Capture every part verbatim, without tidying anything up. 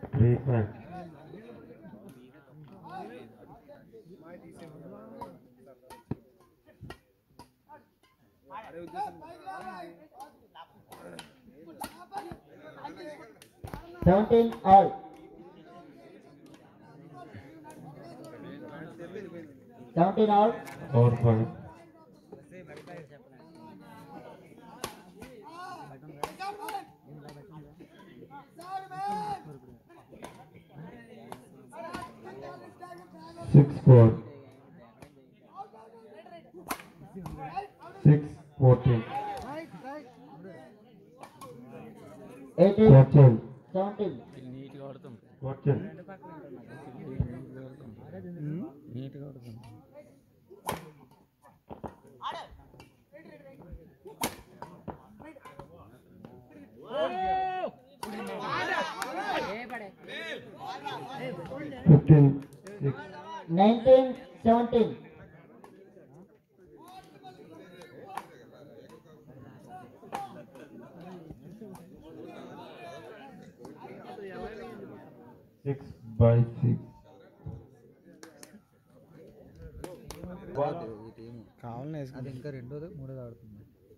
Three five. Seventeen all. Seventeen all. Four five. Six four. Six fourteen. Eighteen. Fourteen. Seventeen. Fourteen. Fifteen. Six. Nineteen. Seventeen. Six by six. కావాలని వేసుకుంది ఇంకా రెండోది మూడోది ఆడుతుంది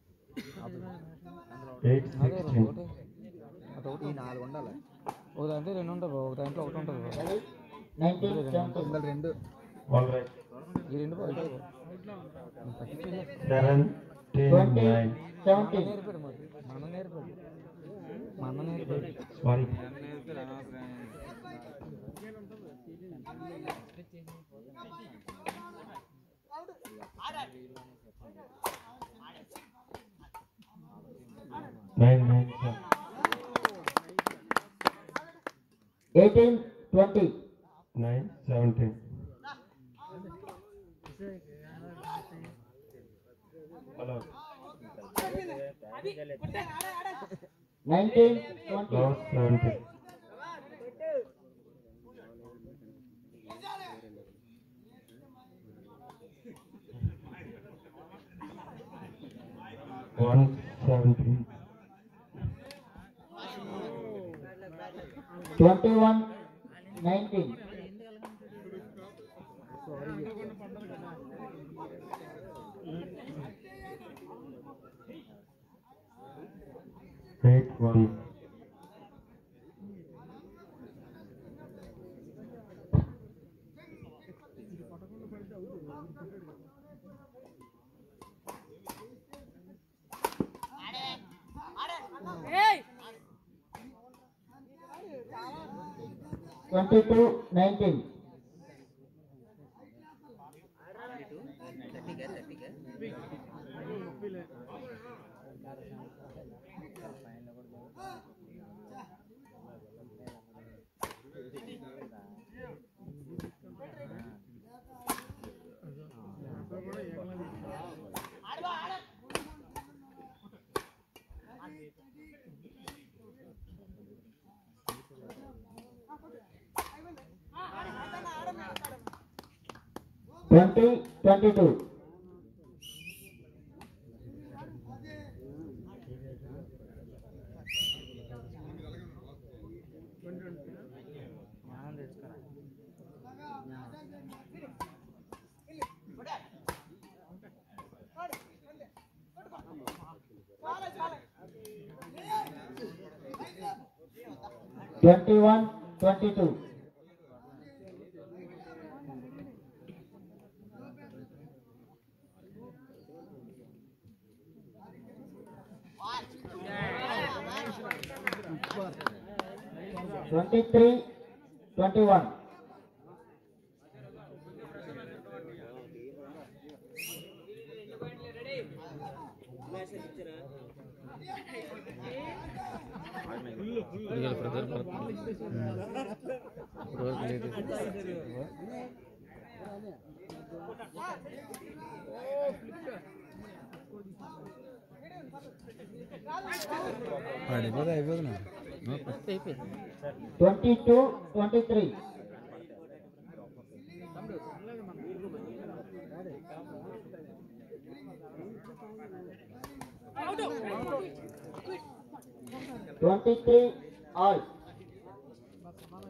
Eight sixteen. అదొకటి ఈ నాలుగు ఉండాలి ఒక దాంట్లో రెండు ఉంటుంది ఒక దాంట్లో ఒకటి ఉంటుంది Ready? Nineteen. Seventeen. ఇందులో రెండు All right. ఈ రెండు బాగుంటాయి Seven. Ten. Twenty. Nine. Seventeen. నేర్పాడు మరి మన నేర్పాడు మన నేర్పాడు Sorry. Nine. Nine. Seven. Eighteen. Twenty. Nine. Seventeen. Hello. Nineteen. Twenty. Lost seventeen. One seventeen. Twenty-one. Nineteen. Eight one. Twenty-two. Nineteen. Twenty. Twenty-two. Twenty-one. Twenty-two. Twenty-three. Twenty-one. పడిపోతే అయిపోతున్నా Twenty-two. Twenty-three. Twenty-three all.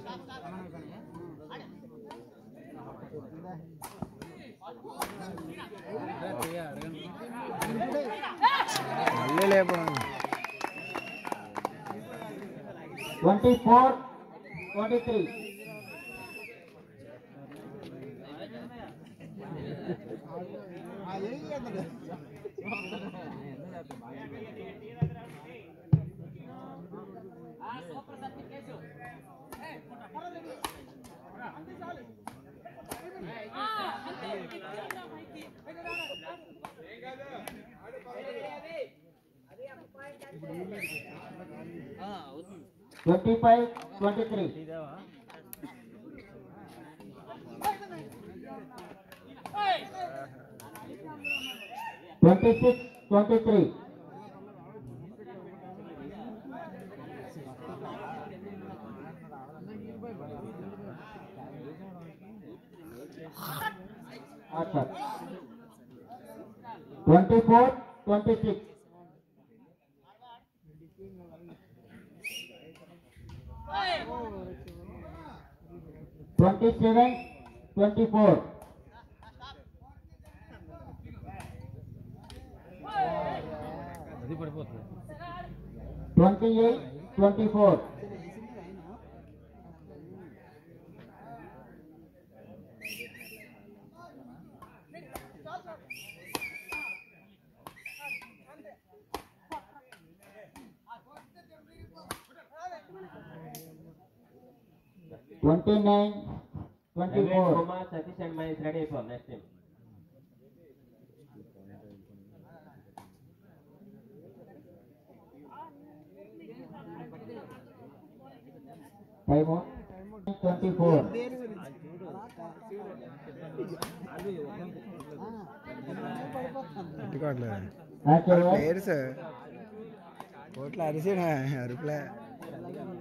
మళ్ళీ లేపడం twenty four twenty three twenty five twenty three twenty six twenty three twenty four twenty six twenty seven twenty four అది పడిపోతుంది twenty eight twenty four twenty nine twenty four Kumar, Satish and Mahesh ready for next team. Time twenty four పేరు sir కోట్ల అరిసిన అరుపులే